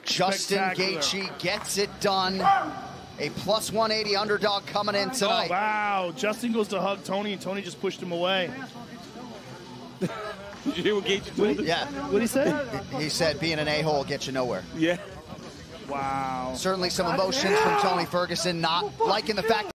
Justin Gaethje gets it done. A plus 180 underdog coming in tonight. Oh, wow. Justin goes to hug Tony, and Tony just pushed him away. Did you hear what Gaethje told him? Yeah. What did he say? He said being an a-hole gets you nowhere. Yeah. Wow. Certainly some emotions from Tony Ferguson, not liking the fact